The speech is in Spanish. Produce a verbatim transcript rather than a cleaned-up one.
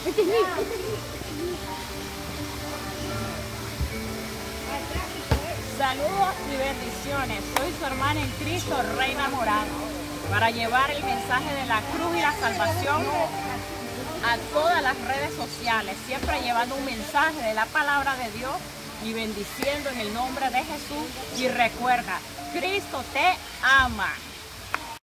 Saludos y bendiciones. Soy su hermana en Cristo, Reina Morán, para llevar el mensaje de la cruz y la salvación a todas las redes sociales, siempre llevando un mensaje de la palabra de Dios y bendiciendo en el nombre de Jesús. Y recuerda, Cristo te ama.